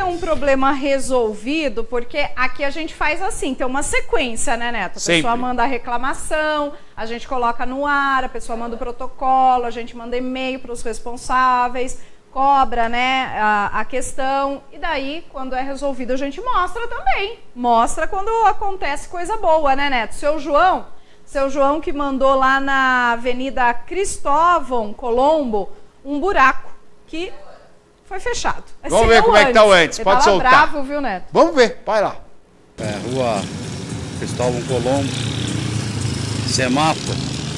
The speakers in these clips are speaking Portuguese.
um problema resolvido, porque aqui a gente faz assim, tem uma sequência, né, Neto? A pessoa manda a reclamação, a gente coloca no ar, a pessoa manda o protocolo, a gente manda e-mail para os responsáveis, cobra, né, a questão, e daí, quando é resolvido, a gente mostra também. Mostra quando acontece coisa boa, né, Neto? Seu João que mandou lá na Avenida Cristóvão Colombo um buraco que foi fechado. Vamos ver como é que tá o antes. Ele pode soltar. Bravo, viu, Neto? Vamos ver, vai lá. Rua Cristóvão Colombo, semáforo,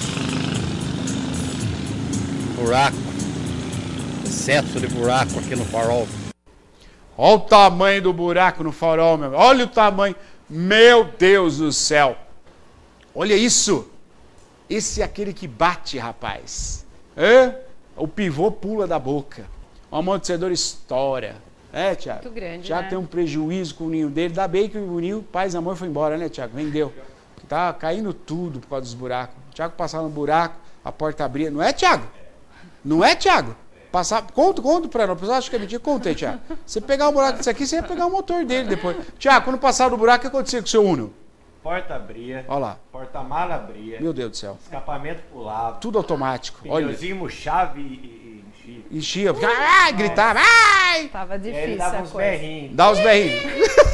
buraco. Excesso de buraco aqui no farol. Olha o tamanho do buraco no farol, meu. Olha o tamanho. Meu Deus do céu. Olha isso. Esse é aquele que bate, rapaz. O pivô pula da boca. O amortecedor estoura. Thiago? Muito grande, Thiago, né? tem um prejuízo com o ninho dele. Ainda bem que o ninho, paz e amor, foi embora, né, Thiago? Vendeu. Tá caindo tudo por causa dos buracos. O Thiago passava no buraco, a porta abria. Não é, Thiago? Não é, Thiago? Conta pra nós. Acho que é mentira. Conta aí, Thiago. Você pegar o buraco disso aqui, você ia pegar o motor dele depois. Thiago, quando passar no buraco, o que acontecia com o seu Uno? Porta abria. Olha lá. Porta-mala abria. Meu Deus do céu. Escapamento pulava. Tudo automático. Pneuzinho murchava e enchia. Enchia. Gritava. Ai! Tava difícil. Ele dava uns berrinhos. Dá os berrinhos.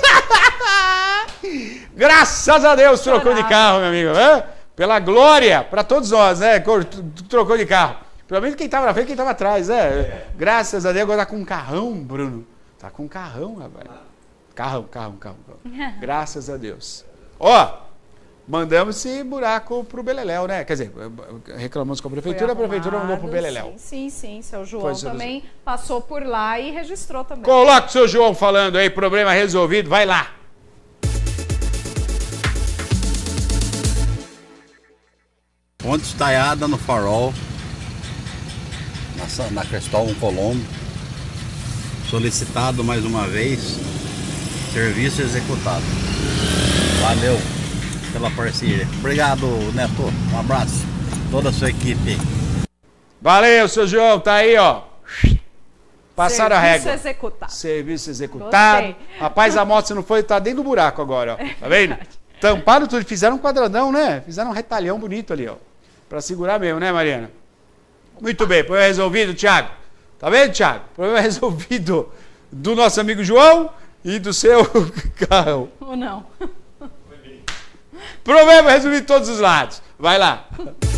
Graças a Deus trocou de carro, meu amigo. Pela glória, pra todos nós, né? Trocou de carro. Pelo menos quem estava na frente, quem estava atrás, né? Graças a Deus, agora tá com um carrão, Bruno. Tá com um carrão, rapaz. Carrão. Graças a Deus. Mandamos esse buraco pro Beleléu, né? Quer dizer, reclamamos com a prefeitura mandou pro Beleléu. Sim. Seu João também passou por lá e registrou também. Coloca o seu João falando aí, problema resolvido, vai lá. Ponte estaiada no farol. Na Cristóvão Colombo, solicitado mais uma vez, serviço executado. Valeu pela parceria. Obrigado, Neto. Um abraço. Toda a sua equipe. Valeu, seu João. Tá aí, ó. Passaram a régua. Serviço executado. Gostei. Rapaz, a moto, se não foi, tá dentro do buraco agora, ó. Tá vendo? Tamparam tudo. Fizeram um quadradão, né? Fizeram um retalhão bonito ali, ó. Pra segurar mesmo, né, Mariana? Muito bem, problema resolvido, Thiago. Tá vendo, Thiago? Problema resolvido do nosso amigo João e do seu carro. Ou não? Problema resolvido de todos os lados. Vai lá.